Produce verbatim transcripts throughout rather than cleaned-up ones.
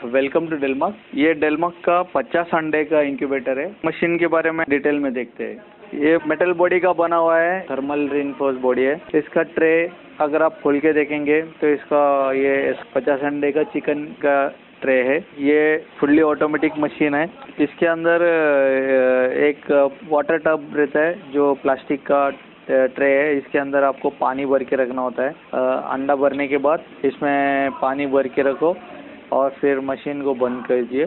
Welcome to डेलमार्क। ये डेलमार्क का पचास अंडे का इंक्यूबेटर है। मशीन के बारे में डिटेल में देखते हैं। ये मेटल बॉडी का बना हुआ है, थर्मल रिइंफोर्स बॉडी है। इसका ट्रे अगर आप खोल के देखेंगे तो इसका ये पचास अंडे का चिकन का ट्रे है। ये फुल्ली ऑटोमेटिक मशीन है। इसके अंदर एक वाटर टब रहता है जो प्लास्टिक का ट्रे है। इसके अंदर आपको पानी भर के रखना होता है। अंडा भरने के बाद इसमें पानी भर के रखो और फिर मशीन को बंद कर दीजिए।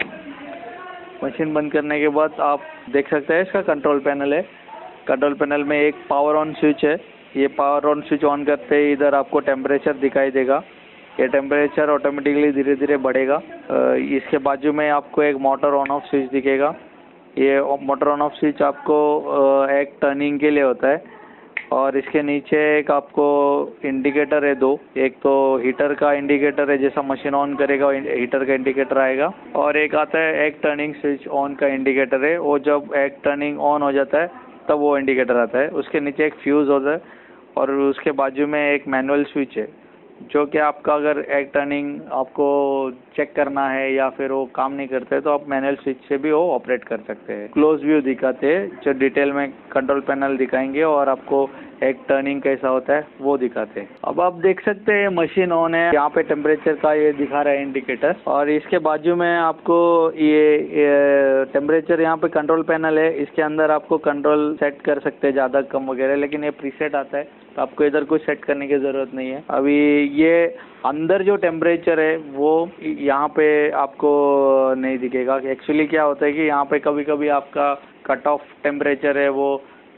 मशीन बंद करने के बाद आप देख सकते हैं इसका कंट्रोल पैनल है। कंट्रोल पैनल में एक पावर ऑन स्विच है। ये पावर ऑन स्विच ऑन करते ही इधर आपको टेम्परेचर दिखाई देगा। ये टेम्परेचर ऑटोमेटिकली धीरे धीरे बढ़ेगा। इसके बाजू में आपको एक मोटर ऑन ऑफ स्विच दिखेगा। ये मोटर ऑन ऑफ स्विच आपको एक टर्निंग के लिए होता है। और इसके नीचे एक आपको इंडिकेटर है दो। एक तो हीटर का इंडिकेटर है, जैसा मशीन ऑन करेगा हीटर का इंडिकेटर आएगा। और एक आता है एक टर्निंग स्विच ऑन का इंडिकेटर है। वो जब एक टर्निंग ऑन हो जाता है तब वो इंडिकेटर आता है। उसके नीचे एक फ्यूज़ होता है और उसके बाजू में एक मैनुअल स्विच है जो कि आपका अगर एक टर्निंग आपको चेक करना है या फिर वो काम नहीं करते तो आप मैनुअल स्विच से भी वो ऑपरेट कर सकते हैं। क्लोज व्यू दिखाते हैं जो डिटेल में कंट्रोल पैनल दिखाएंगे और आपको एक टर्निंग कैसा होता है वो दिखाते हैं। अब आप देख सकते हैं मशीन ऑन है। यहाँ पे टेम्परेचर का ये दिखा रहा है इंडिकेटर। और इसके बाजू में आपको ये, ये टेम्परेचर यहाँ पे कंट्रोल पैनल है। इसके अंदर आपको कंट्रोल सेट कर सकते हैं ज़्यादा कम वगैरह, लेकिन ये प्रीसेट आता है तो आपको इधर कुछ सेट करने की ज़रूरत नहीं है। अभी ये अंदर जो टेम्परेचर है वो यहाँ पे आपको नहीं दिखेगा। एक्चुअली क्या होता है कि यहाँ पे कभी कभी आपका कट ऑफ टेम्परेचर है वो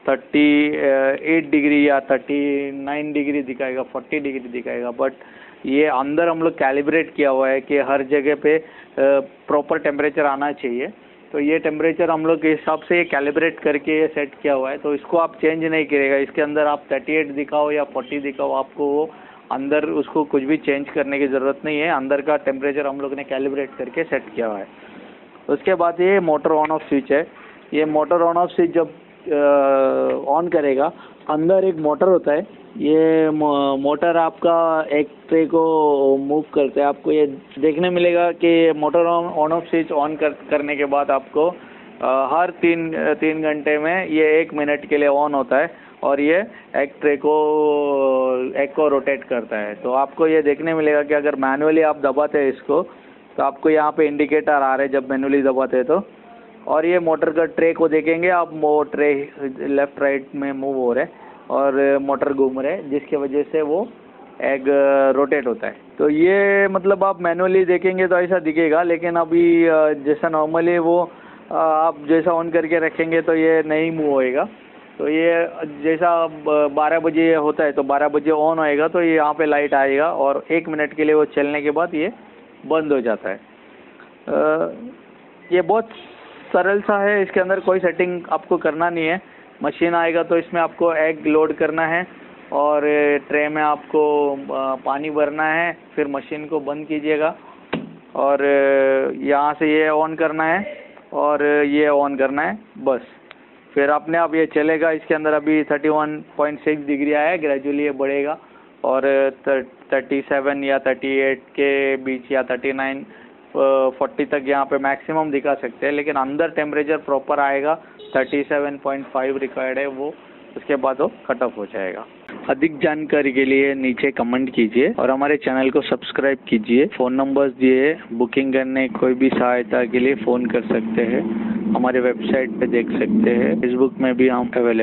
अड़तीस डिग्री या उनतालीस डिग्री दिखाएगा, चालीस डिग्री दिखाएगा। बट ये अंदर हम लोग कैलिब्रेट किया हुआ है कि हर जगह पे प्रॉपर टेम्परेचर आना चाहिए। तो ये टेम्परेचर हम लोग के हिसाब से ये कैलिब्रेट करके ये सेट किया हुआ है। तो इसको आप चेंज नहीं करेगा। इसके अंदर आप अड़तीस दिखाओ या चालीस दिखाओ, आपको वो अंदर उसको कुछ भी चेंज करने की ज़रूरत नहीं है। अंदर का टेम्परेचर हम लोग ने कैलिब्रेट करके सेट किया हुआ है। उसके बाद ये मोटर ऑन ऑफ स्विच है। ये मोटर ऑन ऑफ स्विच जब ऑन करेगा, अंदर एक मोटर होता है। ये मोटर आपका एक ट्रे को मूव करता है। आपको ये देखने मिलेगा कि motor on on off switch on कर, करने के बाद आपको आ, हर तीन तीन घंटे में ये एक मिनट के लिए ऑन होता है और ये एक ट्रे को एक को रोटेट करता है। तो आपको ये देखने मिलेगा कि अगर मैनुअली आप दबाते हैं इसको तो आपको यहाँ पे इंडिकेटर आ रहे हैं जब मैनुअली दबाते हैं तो। और ये मोटर का ट्रे को देखेंगे आप, वो ट्रे लेफ़्ट राइट में मूव हो रहे और मोटर घूम रहे जिसकी वजह से वो एग रोटेट होता है। तो ये मतलब आप मैनुअली देखेंगे तो ऐसा दिखेगा, लेकिन अभी जैसा नॉर्मली वो आप जैसा ऑन करके रखेंगे तो ये नहीं मूव होएगा। तो ये जैसा बारह बजे होता है तो बारह बजे ऑन होएगा तो ये यहाँ पे लाइट आएगा और एक मिनट के लिए वो चलने के बाद ये बंद हो जाता है। आ, ये बहुत सरल सा है। इसके अंदर कोई सेटिंग आपको करना नहीं है। मशीन आएगा तो इसमें आपको एग लोड करना है और ट्रे में आपको पानी भरना है। फिर मशीन को बंद कीजिएगा और यहाँ से ये ऑन करना है और ये ऑन करना है, बस। फिर अपने आप ये चलेगा। इसके अंदर अभी इकतीस पॉइंट छह डिग्री आया है। ग्रेजुअली ये बढ़ेगा और सैंतीस या अड़तीस के बीच या उनतालीस चालीस तक यहाँ पे मैक्सिमम दिखा सकते हैं, लेकिन अंदर टेम्परेचर प्रॉपर आएगा। सैंतीस पॉइंट पाँच रिक्वायर्ड है वो, उसके बाद वो कट ऑफ हो जाएगा। अधिक जानकारी के लिए नीचे कमेंट कीजिए और हमारे चैनल को सब्सक्राइब कीजिए। फ़ोन नंबर्स दिए, बुकिंग करने कोई भी सहायता के लिए फ़ोन कर सकते हैं। हमारे वेबसाइट पे देख सकते हैं। फेसबुक में भी हम अवेलेबल